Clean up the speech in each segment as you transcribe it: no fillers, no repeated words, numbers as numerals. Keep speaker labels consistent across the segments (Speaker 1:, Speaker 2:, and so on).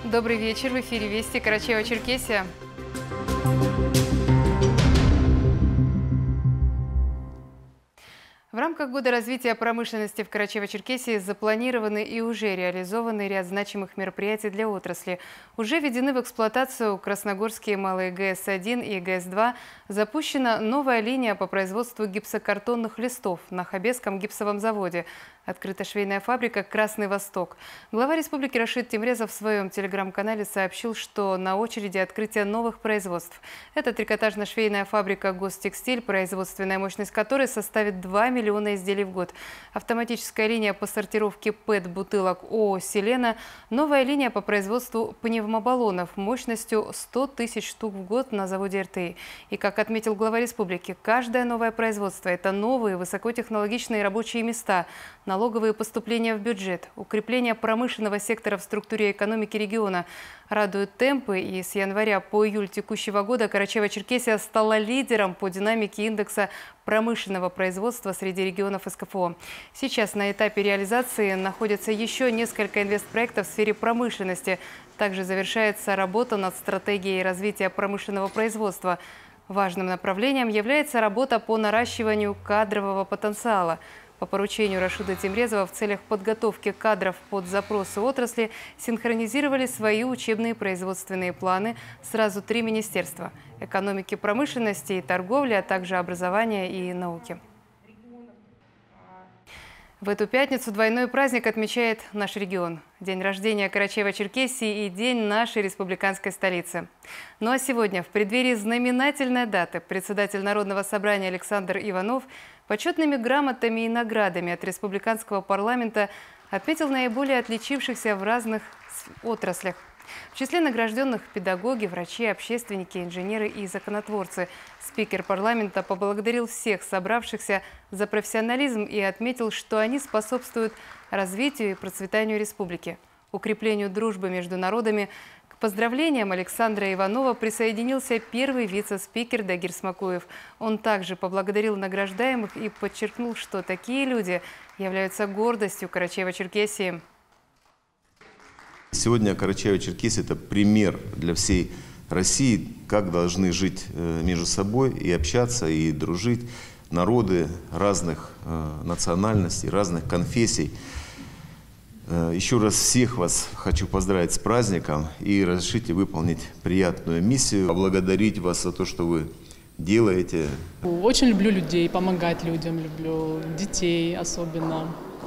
Speaker 1: Добрый вечер. В эфире Вести Карачаево-Черкесия. В рамках Года развития промышленности в Карачаево-Черкесии запланированы и уже реализованы ряд значимых мероприятий для отрасли. Уже введены в эксплуатацию красногорские малые ГС-1 и ГС-2. Запущена новая линия по производству гипсокартонных листов на Хабесском гипсовом заводе. Открыта швейная фабрика «Красный Восток». Глава республики Рашид Тимрезов в своем телеграм-канале сообщил, что на очереди открытие новых производств. Это трикотажно-швейная фабрика «Гостекстиль», производственная мощность которой составит 2 миллиона изделий в год. Автоматическая линия по сортировке ПЭТ-бутылок ООО «Селена». Новая линия по производству пневмобаллонов мощностью 100 тысяч штук в год на заводе РТИ. И, как отметил глава республики, каждое новое производство – это новые высокотехнологичные рабочие места, налоговые поступления в бюджет, укрепление промышленного сектора в структуре экономики региона. Радуют темпы, и с января по июль текущего года Карачаево-Черкесия стала лидером по динамике индекса промышленного производства среди регионов СКФО. Сейчас на этапе реализации находятся еще несколько инвестпроектов в сфере промышленности. Также завершается работа над стратегией развития промышленного производства. Важным направлением является работа по наращиванию кадрового потенциала. По поручению Рашида Тимрезова в целях подготовки кадров под запросы отрасли синхронизировали свои учебные производственные планы сразу 3 министерства – экономики, промышленности и торговли, а также образования и науки. В эту пятницу двойной праздник отмечает наш регион. День рождения Карачаево-Черкесии и день нашей республиканской столицы. Ну а сегодня, в преддверии знаменательной даты, председатель Народного собрания Александр Иванов почетными грамотами и наградами от республиканского парламента отметил наиболее отличившихся в разных отраслях. В числе награжденных педагоги, врачи, общественники, инженеры и законотворцы. Спикер парламента поблагодарил всех собравшихся за профессионализм и отметил, что они способствуют развитию и процветанию республики, укреплению дружбы между народами. К поздравлениям Александра Иванова присоединился первый вице-спикер Дагир Смакуев. Он также поблагодарил награждаемых и подчеркнул, что такие люди являются гордостью Карачаево-Черкесии.
Speaker 2: Сегодня Карачаево-Черкесия – это пример для всей России, как должны жить между собой и общаться, и дружить народы разных национальностей, разных конфессий. Еще раз всех вас хочу поздравить с праздником и разрешите выполнить приятную миссию, поблагодарить вас за то, что вы делаете.
Speaker 3: Очень люблю людей, помогать людям, люблю детей особенно.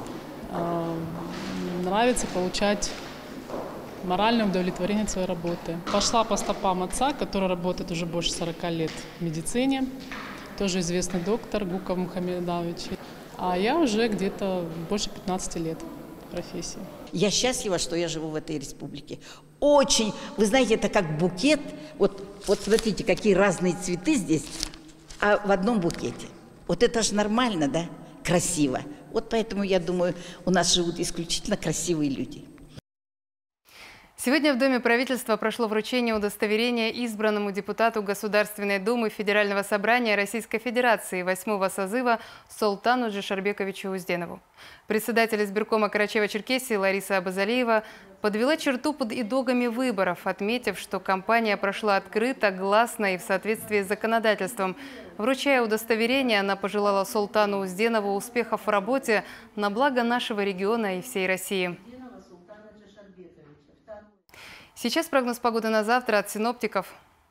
Speaker 3: Нравится получать моральное удовлетворение от своей работы. Пошла по стопам отца, который работает уже больше 40 лет в медицине, тоже известный доктор Гуков Мухамедович. А я уже где-то больше 15 лет в профессии.
Speaker 4: Я счастлива, что я живу в этой республике. Очень, вы знаете, это как букет. Вот смотрите, какие разные цветы здесь, а в одном букете. Вот это же нормально, да? Красиво. Вот поэтому, я думаю, у нас живут исключительно красивые люди.
Speaker 1: Сегодня в Доме правительства прошло вручение удостоверения избранному депутату Государственной Думы Федерального собрания Российской Федерации 8-го созыва Солтану Джишарбековичу Узденову. Председатель избиркома Карачаево-Черкесии Лариса Абазалиева подвела черту под итогами выборов, отметив, что кампания прошла открыто, гласно и в соответствии с законодательством. Вручая удостоверение, она пожелала Солтану Узденову успехов в работе на благо нашего региона и всей России. Сейчас прогноз погоды на завтра от синоптиков.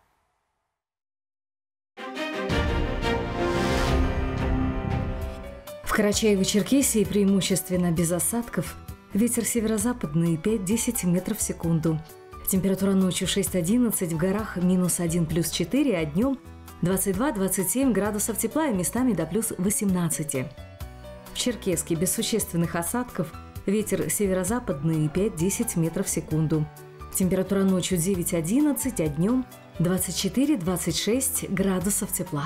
Speaker 5: В Карачаево-Черкесии преимущественно без осадков. Ветер северо-западный 5-10 метров в секунду. Температура ночью 6-11, в горах -1 +4, а днем 22-27 градусов тепла и местами до +18. В Черкесске без существенных осадков. Ветер северо-западный 5-10 метров в секунду. Температура ночью 9-11, а днем 24-26 градусов тепла.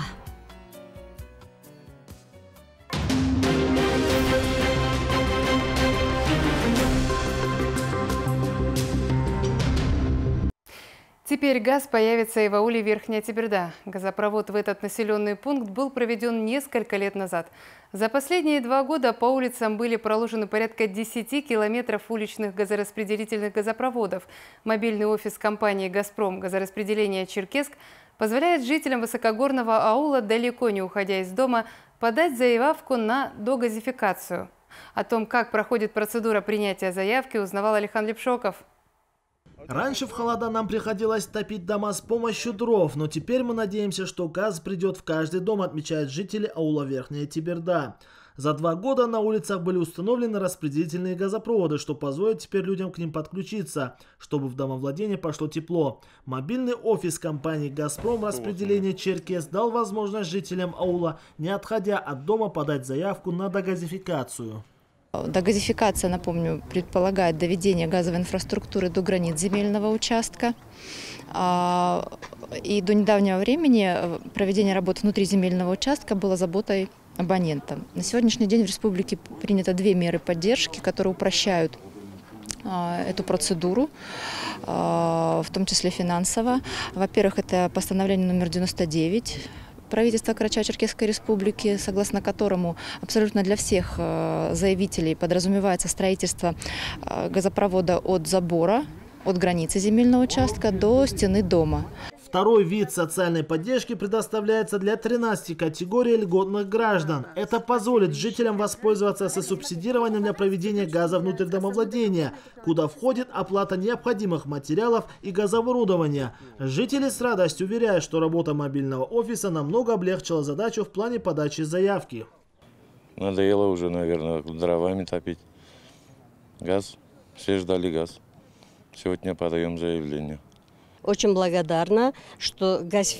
Speaker 1: Теперь газ появится и в ауле Верхняя Теберда. Газопровод в этот населенный пункт был проведен несколько лет назад. За последние 2 года по улицам были проложены порядка 10 километров уличных газораспределительных газопроводов. Мобильный офис компании «Газпром» газораспределения «Черкесск» позволяет жителям высокогорного аула, далеко не уходя из дома, подать заявку на догазификацию. О том, как проходит процедура принятия заявки, узнавал Алихан Лепшоков.
Speaker 6: Раньше в холода нам приходилось топить дома с помощью дров, но теперь мы надеемся, что газ придет в каждый дом, отмечают жители аула Верхняя Теберда. За 2 года на улицах были установлены распределительные газопроводы, что позволит теперь людям к ним подключиться, чтобы в домовладение пошло тепло. Мобильный офис компании «Газпром» распределение Черкесск дал возможность жителям аула, не отходя от дома, подать заявку на догазификацию.
Speaker 7: Догазификация, напомню, предполагает доведение газовой инфраструктуры до границ земельного участка. И до недавнего времени проведение работ внутри земельного участка было заботой абонента. На сегодняшний день в республике принято 2 меры поддержки, которые упрощают эту процедуру, в том числе финансово. Во-первых, это постановление номер 99 правительства Карачаево-Черкесской республики, согласно которому абсолютно для всех заявителей подразумевается строительство газопровода от забора, от границы земельного участка до стены дома.
Speaker 6: Второй вид социальной поддержки предоставляется для 13 категорий льготных граждан. Это позволит жителям воспользоваться субсидированием для проведения газа внутрь домовладения, куда входит оплата необходимых материалов и газооборудования. Жители с радостью уверяют, что работа мобильного офиса намного облегчила задачу в плане подачи заявки.
Speaker 8: Надоело уже, наверное, дровами топить. Газ. Все ждали газ. Сегодня подаем заявление.
Speaker 9: Очень благодарна, что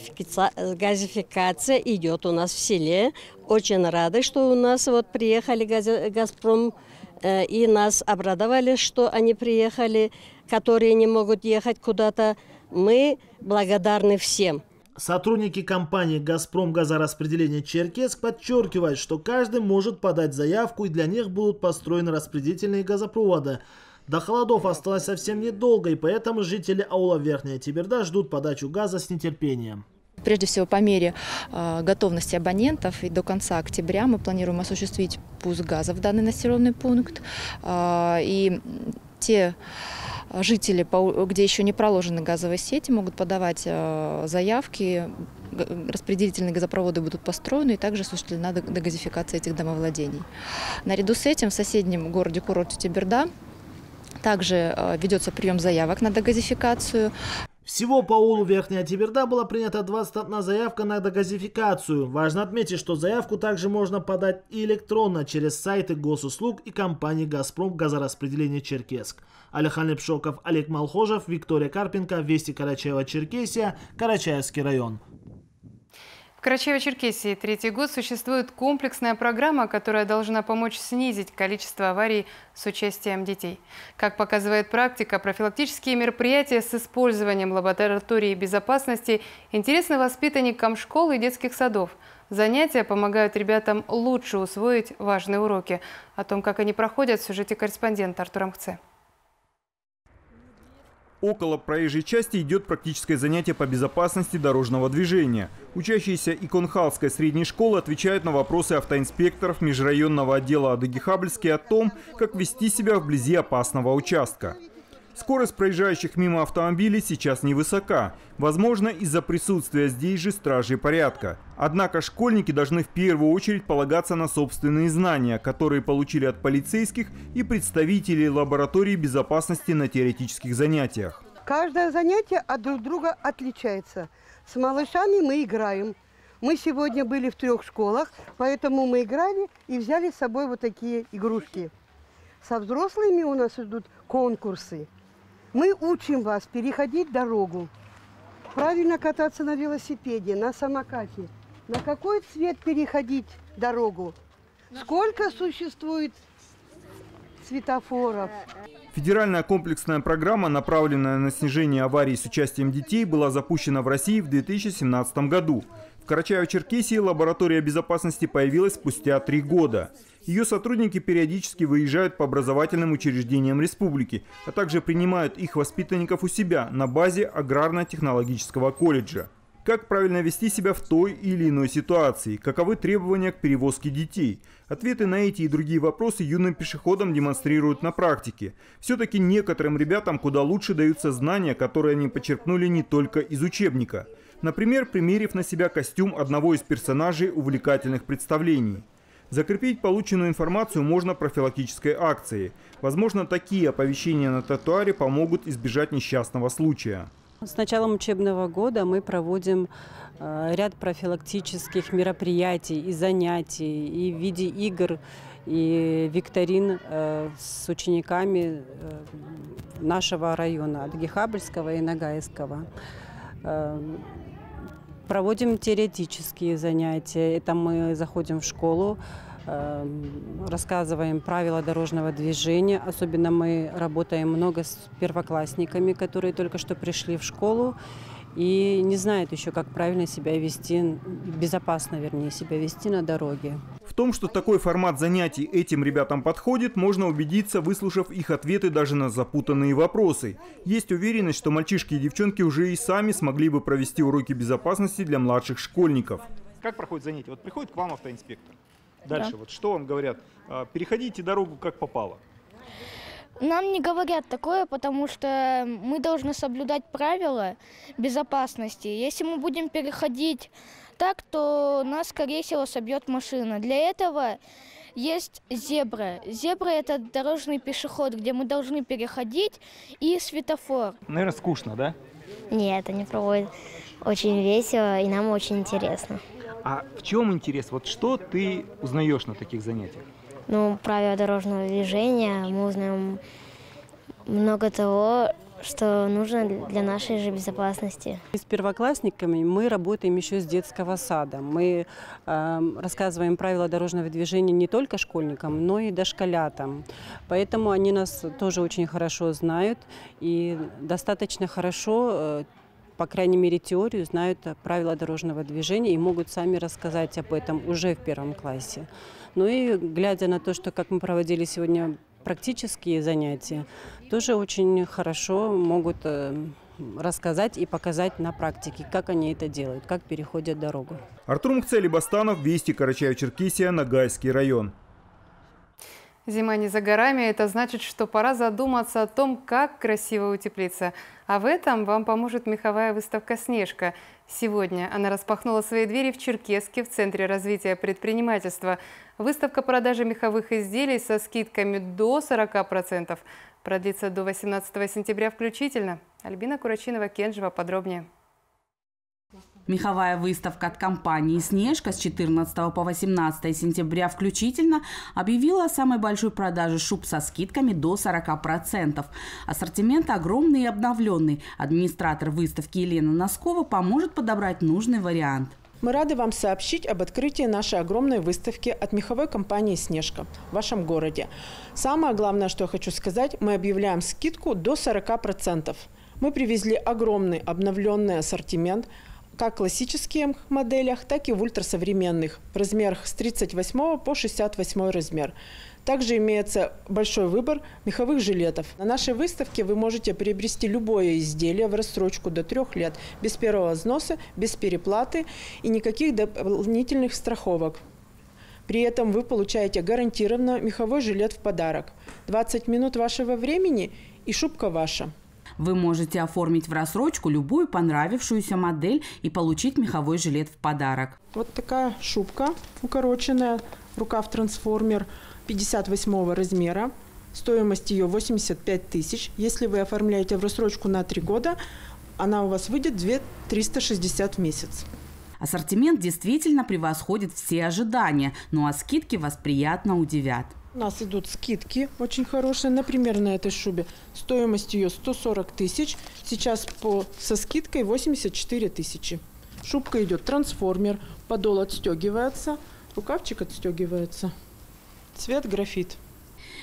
Speaker 9: газификация идет у нас в селе. Очень рада, что у нас вот приехали «Газпром» и нас обрадовали, что они приехали, которые не могут ехать куда-то. Мы благодарны всем.
Speaker 6: Сотрудники компании «Газпром» газораспределение Черкесск подчеркивают, что каждый может подать заявку, и для них будут построены распределительные газопроводы. До холодов осталось совсем недолго, и поэтому жители аула Верхняя Теберда ждут подачу газа с нетерпением.
Speaker 7: Прежде всего, по мере готовности абонентов и до конца октября мы планируем осуществить пуск газа в данный населенный пункт. И те жители, где еще не проложены газовые сети, могут подавать заявки. Распределительные газопроводы будут построены, и также осуществлена догазификация этих домовладений. Наряду с этим в соседнем городе-курорте Теберда также ведется прием заявок на догазификацию.
Speaker 6: Всего по аулу Верхняя Теберда была принята 21 заявка на догазификацию. Важно отметить, что заявку также можно подать и электронно через сайты госуслуг и компании «Газпром» газораспределение Черкесск. Алихан Лепшоков, Олег Малхожев, Виктория Карпенко, Вести Карачаево-Черкесия, Карачаевский район.
Speaker 1: В Карачаево-Черкесии 3-й год существует комплексная программа, которая должна помочь снизить количество аварий с участием детей. Как показывает практика, профилактические мероприятия с использованием лаборатории безопасности интересны воспитанникам школ и детских садов. Занятия помогают ребятам лучше усвоить важные уроки. О том, как они проходят, в сюжете корреспондента Артура Мхце.
Speaker 10: Около проезжей части идет практическое занятие по безопасности дорожного движения. Учащиеся Иконхалской средней школы отвечают на вопросы автоинспекторов межрайонного отдела Адыги-Хабельский о том, как вести себя вблизи опасного участка. Скорость проезжающих мимо автомобилей сейчас невысока. Возможно, из-за присутствия здесь же стражей порядка. Однако школьники должны в первую очередь полагаться на собственные знания, которые получили от полицейских и представителей лаборатории безопасности на теоретических занятиях.
Speaker 11: Каждое занятие от друг друга отличается. С малышами мы играем. Мы сегодня были в 3 школах, поэтому мы играли и взяли с собой вот такие игрушки. Со взрослыми у нас идут конкурсы. Мы учим вас переходить дорогу, правильно кататься на велосипеде, на самокате, на какой цвет переходить дорогу, сколько существует светофоров.
Speaker 10: Федеральная комплексная программа, направленная на снижение аварий с участием детей, была запущена в России в 2017 году. В Карачаево-Черкесии лаборатория безопасности появилась спустя 3 года. Ее сотрудники периодически выезжают по образовательным учреждениям республики, а также принимают их воспитанников у себя на базе аграрно-технологического колледжа. Как правильно вести себя в той или иной ситуации? Каковы требования к перевозке детей? Ответы на эти и другие вопросы юным пешеходам демонстрируют на практике. Все-таки некоторым ребятам куда лучше даются знания, которые они почерпнули не только из учебника. Например, примерив на себя костюм одного из персонажей увлекательных представлений. Закрепить полученную информацию можно профилактической акцией. Возможно, такие оповещения на тротуаре помогут избежать несчастного случая.
Speaker 12: С началом учебного года мы проводим ряд профилактических мероприятий и занятий, и в виде игр, и викторин с учениками нашего района, Адыгихабльского и Ногайского. Проводим теоретические занятия. Это мы заходим в школу, рассказываем правила дорожного движения. Особенно мы работаем много с первоклассниками, которые только что пришли в школу и не знают еще, как правильно себя вести, безопасно, вернее, себя вести на дороге.
Speaker 10: В том, что такой формат занятий этим ребятам подходит, можно убедиться, выслушав их ответы даже на запутанные вопросы. Есть уверенность, что мальчишки и девчонки уже и сами смогли бы провести уроки безопасности для младших школьников.
Speaker 13: Как проходит занятие? Вот приходит к вам автоинспектор. Дальше, да. Вот что вам говорят? Переходите дорогу как попало.
Speaker 14: Нам не говорят такое, потому что мы должны соблюдать правила безопасности. Если мы будем переходить так, то нас, скорее всего, собьет машина. Для этого есть зебра. Зебра – это дорожный пешеход, где мы должны переходить, и светофор.
Speaker 13: Наверное, скучно, да?
Speaker 15: Нет, они проводят очень весело, и нам очень интересно.
Speaker 13: А в чем интерес? Вот что ты узнаешь на таких занятиях?
Speaker 15: Ну, правила дорожного движения, мы узнаем много того, что нужно для нашей же безопасности.
Speaker 12: С первоклассниками мы работаем еще с детского сада. Мы рассказываем правила дорожного движения не только школьникам, но и дошколятам. Поэтому они нас тоже очень хорошо знают и достаточно хорошо, по крайней мере, теорию знают правила дорожного движения и могут сами рассказать об этом уже в 1 классе. Ну и глядя на то, что как мы проводили сегодня практические занятия, тоже очень хорошо могут рассказать и показать на практике, как они это делают, как переходят дорогу.
Speaker 10: Артур Мухцели-Бастанов, Вести, Карачаево-Черкесия, Ногайский район.
Speaker 1: Зима не за горами, это значит, что пора задуматься о том, как красиво утеплиться. А в этом вам поможет меховая выставка «Снежка». Сегодня она распахнула свои двери в Черкесске, в Центре развития предпринимательства. Выставка продажи меховых изделий со скидками до 40% продлится до 18 сентября включительно. Альбина Курачинова-Кенжева подробнее.
Speaker 16: Меховая выставка от компании «Снежка» с 14 по 18 сентября включительно объявила о самой большой продаже шуб со скидками до 40%. Ассортимент огромный и обновленный. Администратор выставки Елена Носкова поможет подобрать нужный вариант.
Speaker 17: Мы рады вам сообщить об открытии нашей огромной выставки от меховой компании «Снежка» в вашем городе. Самое главное, что я хочу сказать, мы объявляем скидку до 40%. Мы привезли огромный обновленный ассортимент, как в классических моделях, так и в ультрасовременных, в размерах с 38 по 68 размер. Также имеется большой выбор меховых жилетов. На нашей выставке вы можете приобрести любое изделие в рассрочку до 3 лет, без первого взноса, без переплаты и никаких дополнительных страховок. При этом вы получаете гарантированно меховой жилет в подарок. 20 минут вашего времени и шубка ваша.
Speaker 16: Вы можете оформить в рассрочку любую понравившуюся модель и получить меховой жилет в подарок.
Speaker 17: Вот такая шубка укороченная, рукав-трансформер 58 размера. Стоимость ее 85 тысяч. Если вы оформляете в рассрочку на 3 года, она у вас выйдет 2360 в месяц.
Speaker 16: Ассортимент действительно превосходит все ожидания, ну а скидки вас приятно удивят.
Speaker 17: У нас идут скидки очень хорошие, например, на этой шубе. Стоимость ее 140 тысяч, сейчас со скидкой 84 тысячи. Шубка идет трансформер, подол отстегивается, рукавчик отстегивается. Цвет графит.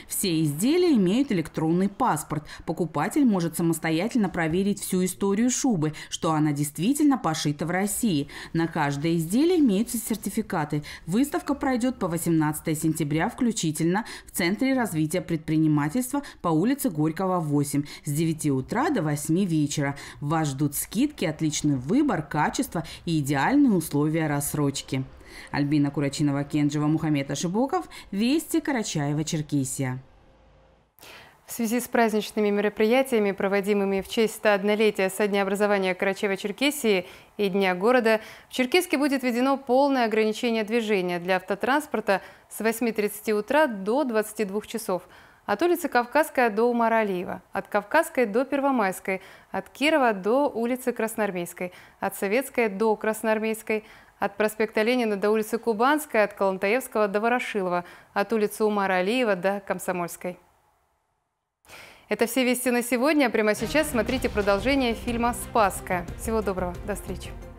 Speaker 16: Все изделия имеют электронный паспорт. Покупатель может самостоятельно проверить всю историю шубы, что она действительно пошита в России. На каждое изделие имеются сертификаты. Выставка пройдет по 18 сентября включительно в Центре развития предпринимательства по улице Горького, 8, с 9 утра до 8 вечера. Вас ждут скидки, отличный выбор, качество и идеальные условия рассрочки. Альбина Курачинова-Кенджева, Мухаммед Ашибоков, Вести, Карачаево-Черкесия.
Speaker 1: В связи с праздничными мероприятиями, проводимыми в честь 101-летия со дня образования Карачаево-Черкесии и Дня города, в Черкесске будет введено полное ограничение движения для автотранспорта с 8:30 утра до 22 часов. От улицы Кавказская до Умара Алиева, от Кавказской до Первомайской, от Кирова до улицы Красноармейской, от Советской до Красноармейской, от проспекта Ленина до улицы Кубанской, от Калантаевского до Ворошилова, от улицы Умара Алиева до Комсомольской. Это все вести на сегодня. Прямо сейчас смотрите продолжение фильма «Спасская». Всего доброго. До встречи.